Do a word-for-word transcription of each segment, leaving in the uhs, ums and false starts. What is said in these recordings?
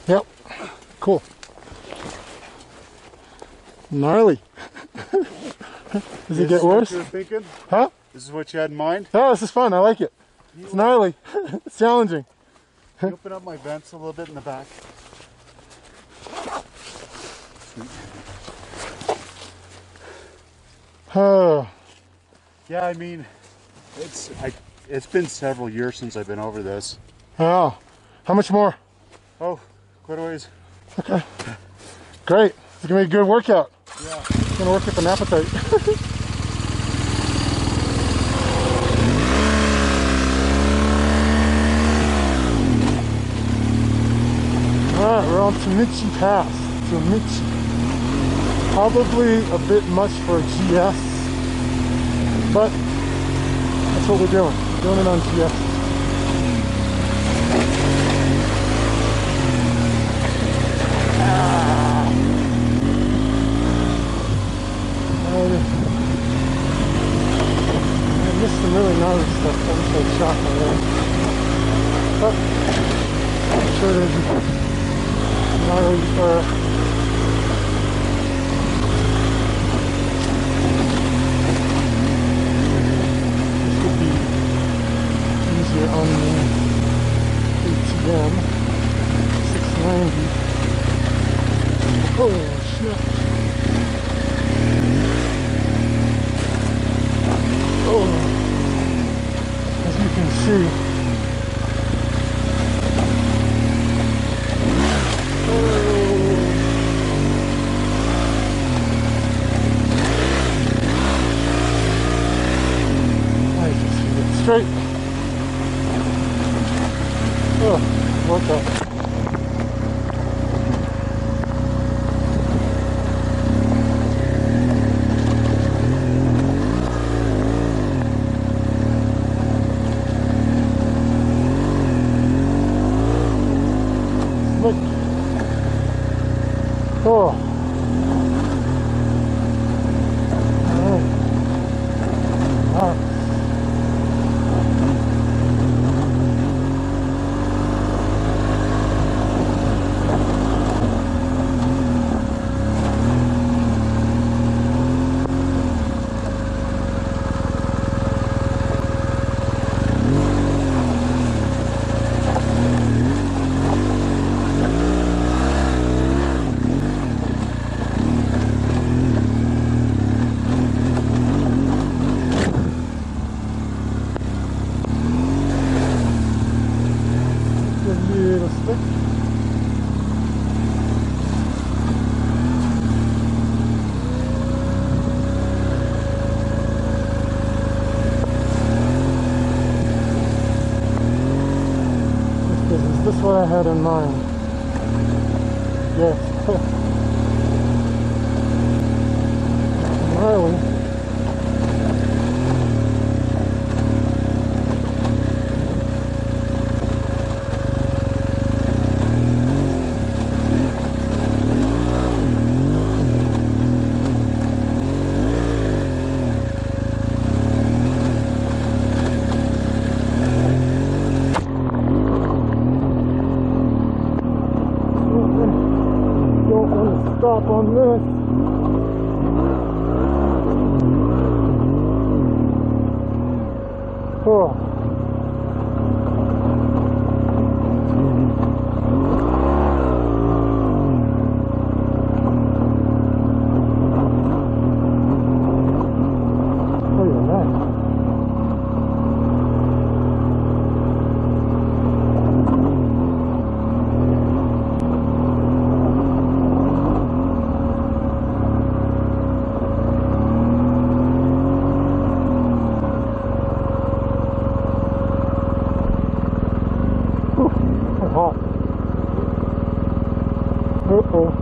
Yep. Cool. Gnarly. Does it get worse? This is what you were thinking? Huh? This is what you had in mind? Oh, this is fun. I like it. It's gnarly. It's challenging. Can you open up my vents a little bit in the back? Oh. Yeah, I mean, it's I, it's been several years since I've been over this. Oh. How much more? Oh, quite a ways. Okay. Great. It's going to be a good workout. Yeah. It's going to work up an appetite. Alright, we're on Tomichi Pass. Tomichi. Probably a bit much for a G S, but that's what we're doing. We're doing it on G S. Ah. I missed some really gnarly stuff. I wish I'd shot my way. But I'm sure there's gnarly or on the A T M six ninety. Oh shit. Oh, as you can see, oh, I just hit it straight. Oh, what the? Look. Oh. All right. All right. Is this what I had in mind? Yes. Gnarly. Stop on this. Oh. Look at that. Hot. Uh-oh.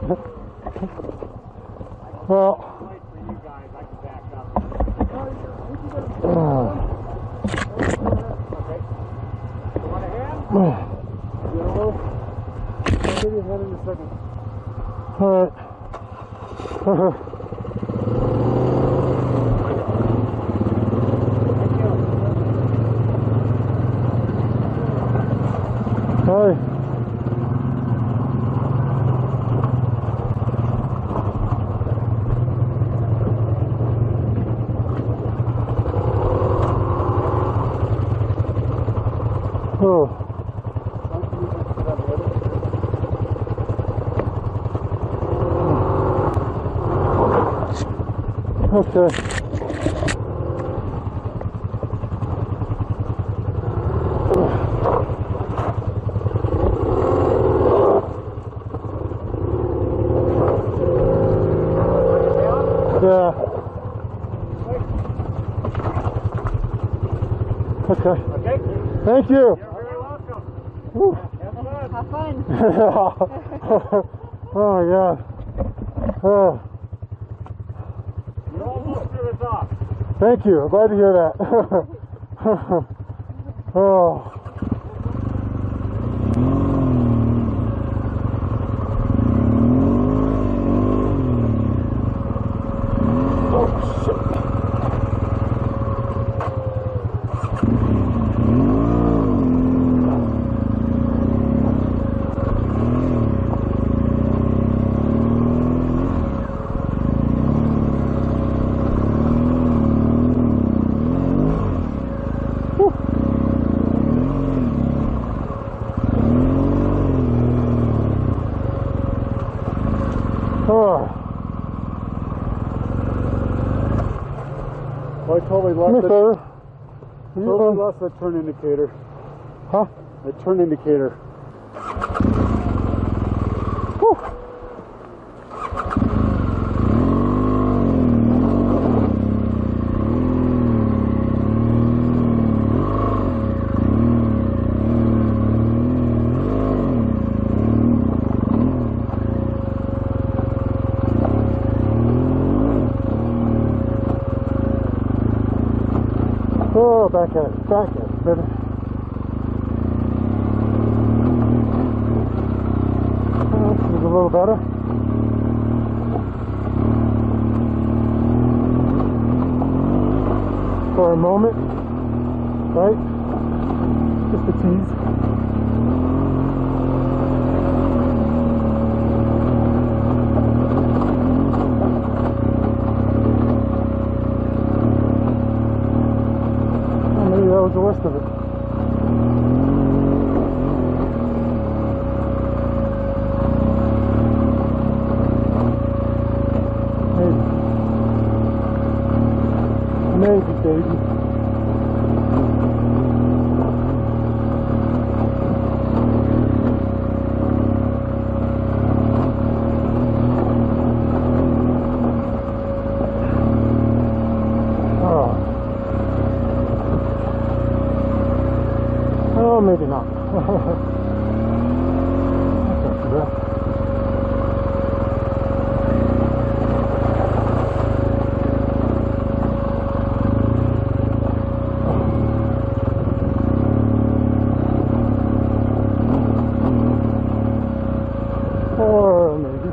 Well. Wait for you guys. I can back up. Uh, Okay. You want a hand? uh, You know, I'll give you a hand in a second. all right. Uh-huh. Hi. Oh. Okay. Yeah. Okay. Okay? Thank you. You're very welcome. Woo. Have fun. Have fun. Oh my God. Oh. You're almost through this off. Thank you. I'm glad to hear that. Oh. Oh shit. Oh. Well, I totally Come here, lost the, fella. totally You, lost that turn indicator. Huh? The turn indicator. Whew. Oh, back at it, back at it, baby. Oh, this is a little better. For a moment, right? Just a tease. Maybe that was the worst of it. Maybe. Maybe, baby. Oh. Oh, maybe not. That's not too bad. Or maybe.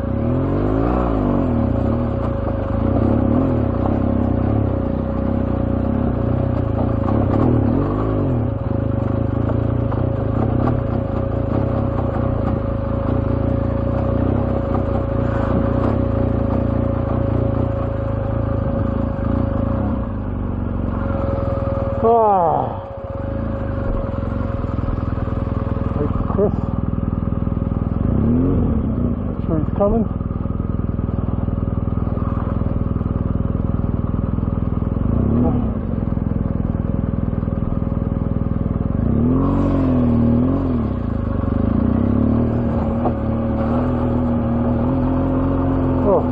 Ah. Hey, Chris. Sure he's coming. Oh.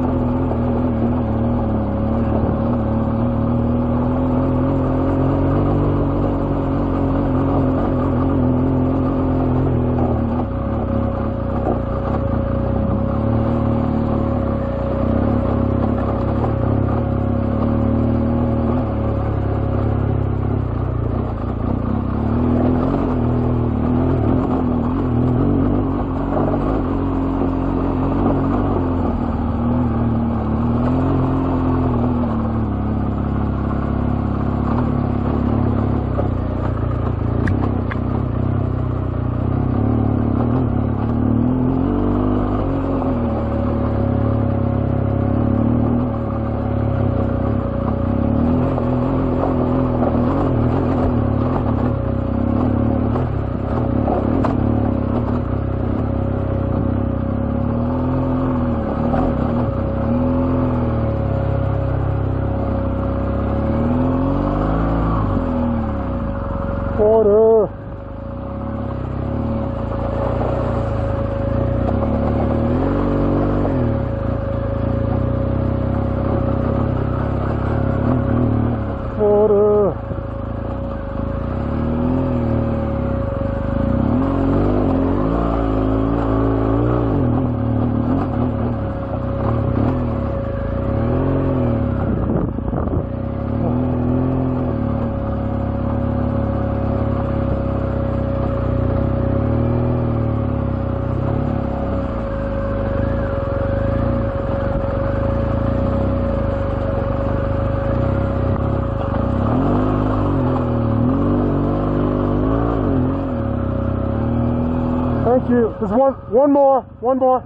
you. There's one, one more, one more.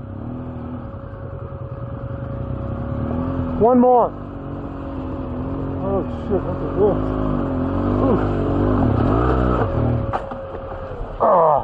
One more. Oh shit, look at this. Ooh. Ah.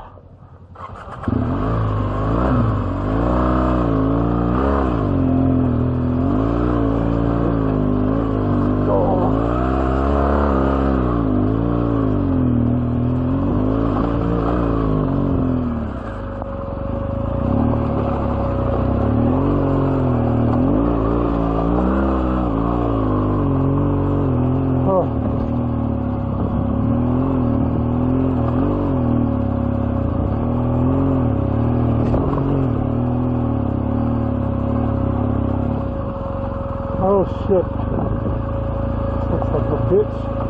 Oh shit. This looks like a bitch.